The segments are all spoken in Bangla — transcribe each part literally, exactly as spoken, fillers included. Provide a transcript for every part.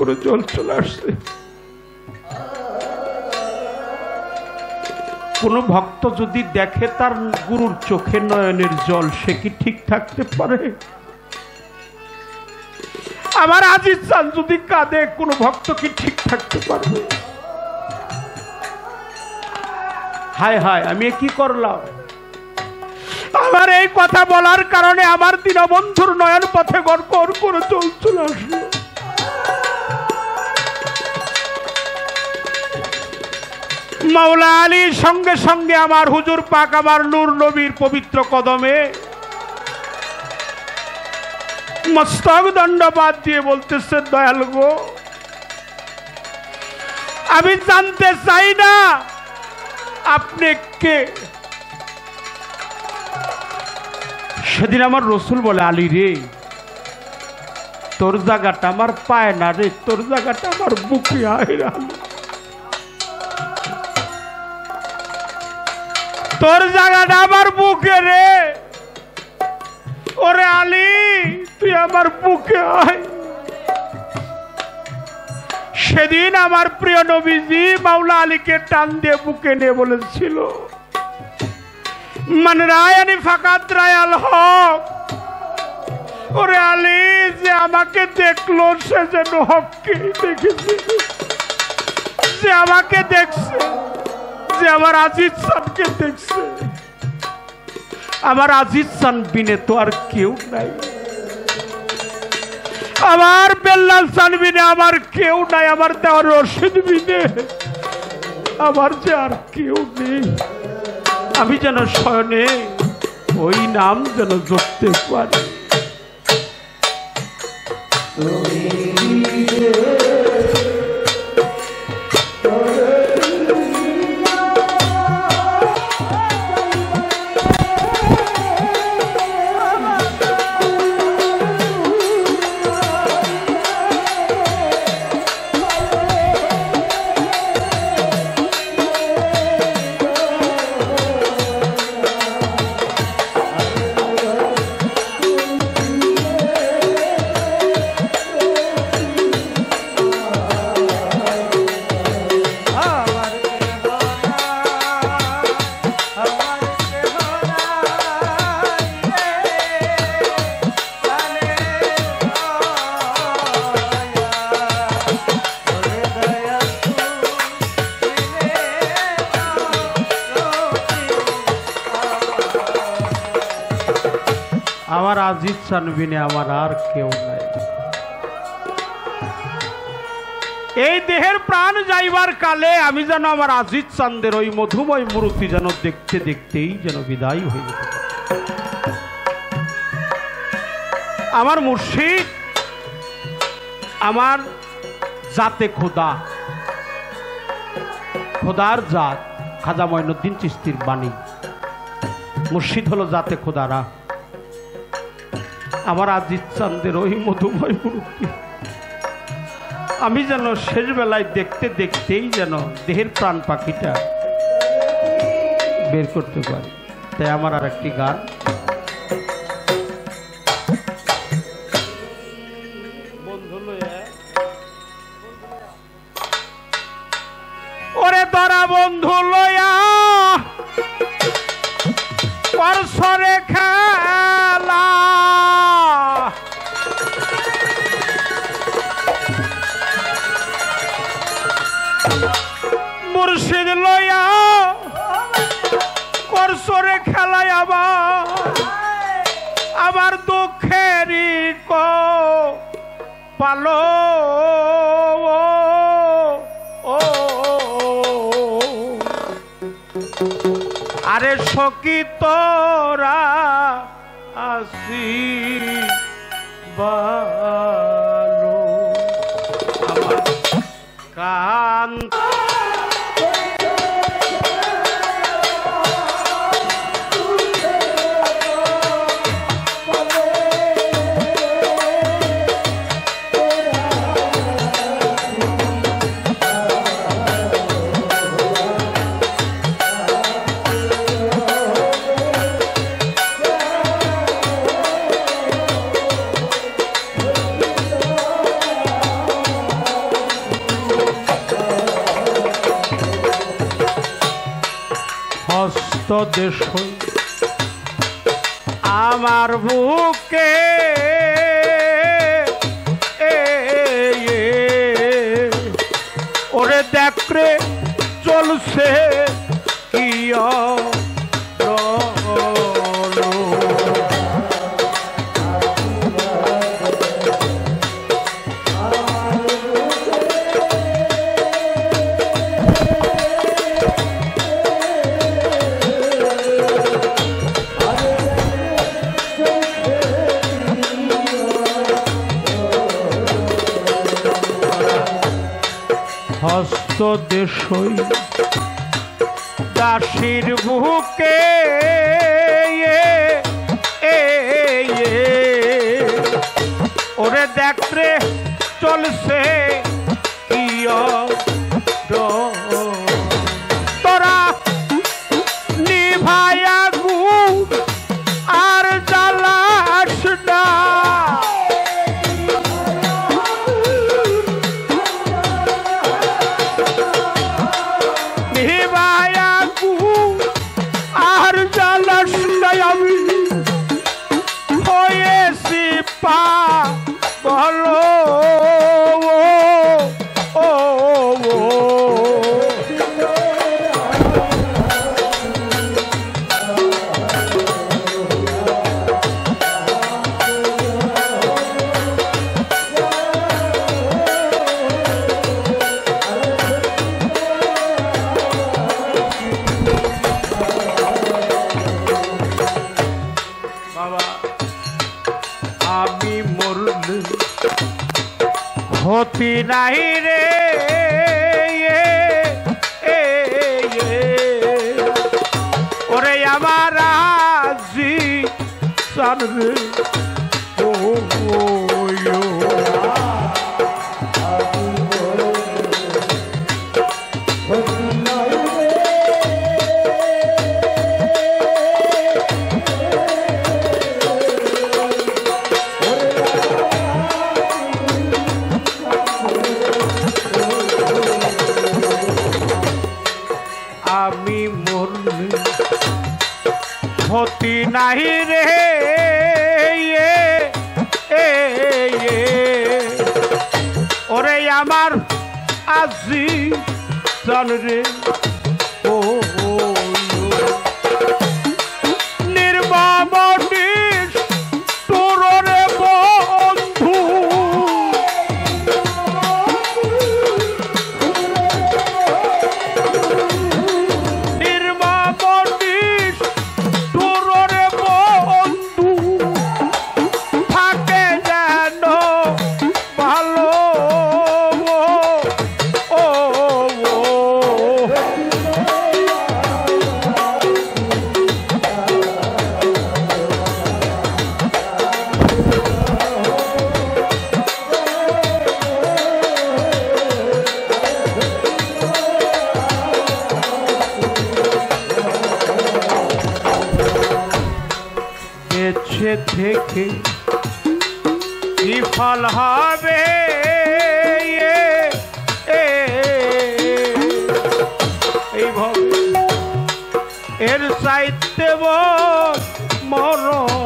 করে জল চলে আসছে। কোন ভক্ত যদি দেখে তার গুরুর চোখে নয়নের জল, সে কি ঠিক থাকতে পারে? আমার আজিজ চান যদি কাঁদে, কোন ভক্ত কি ঠিক থাকতে পারবে? হায় হায়, আমি কি করলাম? আমার এই কথা বলার কারণে আমার দীনবন্ধুর নয়ন পথে গড়গড় করে জল চলে আসলো। মাওলা আলী সঙ্গে সঙ্গে আমার হুজুর পাক আমার নূর নবীর পবিত্র কদমে মস্তক দণ্ডবাদ দিয়ে বলতেছে, দয়াল গো, আমি জানতে চাই না আপনি কে। সেদিন আমার রসুল বলে, আলী রে, তোর জায়গাটা আমার পায় না রে, তোর জায়গাটা আমার বুকে আয় রে, তোর জায়গাটা আমার বুকে রে। ওরে আলী, তুই আমার বুকে আয়। সেদিন আমার প্রিয় নবীজি মাওলা আলীকে টান দিয়ে বুকে নিয়ে বলেছিল, মান রায়ানি ফাকাত রায়াল হক। ওরে আলী, যে আমাকে দেখলো সে যেন হককে দেখেছে, যে আমাকে দেখছে, যে আমার আজিজ চানকে দেখছে। আমার আজিজ চান বিনে তো আর কেউ নাই, আমার বেল্লাল চান বিনে আমার কেউ নাই, আমার দেওয়ার রশিদ বিনে আমার যে আর কেউ নেই। আমি যেন শয়নে ওই নাম যেন জপতে পারি। আমার আজিজ চান বিনে আমার আর কেউ নাই। এই দেহের প্রাণ যাইবার কালে আমি যেন আমার আজিজ চান্দের ওই মধুময় মূর্তি যেন দেখতে দেখতেই যেন বিদায় হয়ে যেতে। আমার মুর্শিদ আমার জাতে খোদা, খোদার জাত, খাজা মঈনুদ্দিন চিশতির বাণী। মুর্শিদ হলো জাতে খোদারা। আমার আজিজ চান্দের ওই মধুময় মূর্তি আমি যেন শেষ বেলায় দেখতে দেখতেই যেন দেহের প্রাণ পাখিটা বের করতে পারি। তাই আমার আর একটি গান, বন্ধু লইয়া ওরে তোরা বন্ধু লইয়া পরশরে খেলা, মুর্শিদ লইয়া করসরে খেলায় আবার আবার দুঃখেরই কো পালো। আরে সখী তোরা আসি ভালো আমার কান দেশ আমার বুকে ওরে দেখরে চলছে কি হস্ত দেশই দাসীর বুকে ওরে দেখরে চলছে কি তোরা নিভায়া গু আর জ্বালাস না আর জ্বালাস নাই আমি হয়েছি পা বলো ও আমি মরলে হতি নাই রে ওরে আমার আজি সানরে ও আমি মরলে হতি নাই রে ওরে আমার আজি চল রে ও নির্মমনিস তোর রে বন্ধু বেঁচে থেকে কি ফল হবে এইভাবে এর চাইতে মরণ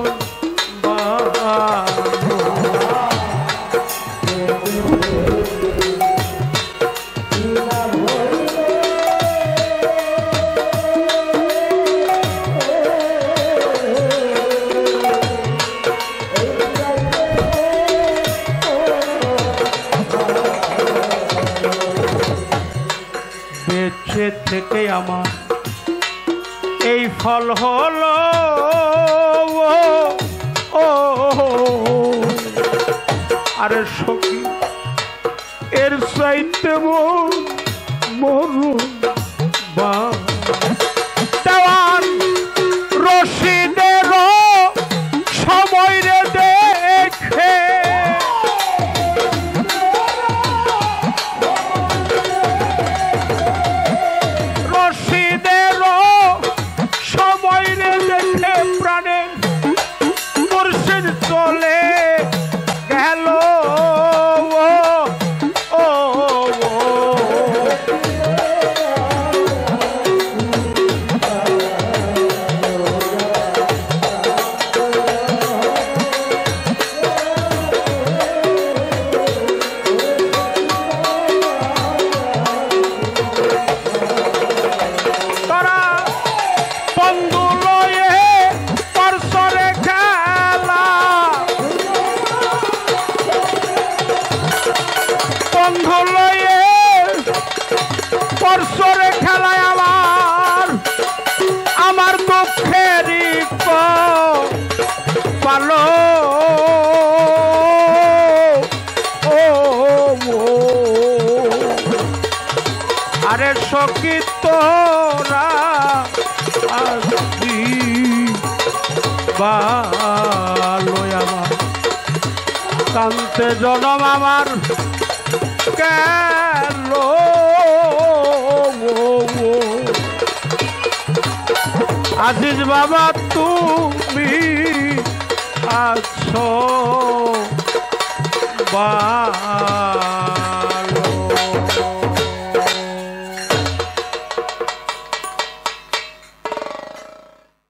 বেঁচে থেকে আমার এই ফল হলো ও আরে সখী এর চাইতে মরুন বা দেওয়ান রশিদের সময় রে দেখে প্রাণে মুর্শিদ চলে গেল ও বন্ধু লয়ে পরশরে খেলায় আমার আমার দুঃখেরই পালো ও আরে সখী তোরা আসবি ভালো আমার কান্তে জনম আমার গেল আজিজ বাবা তুমি আছো বা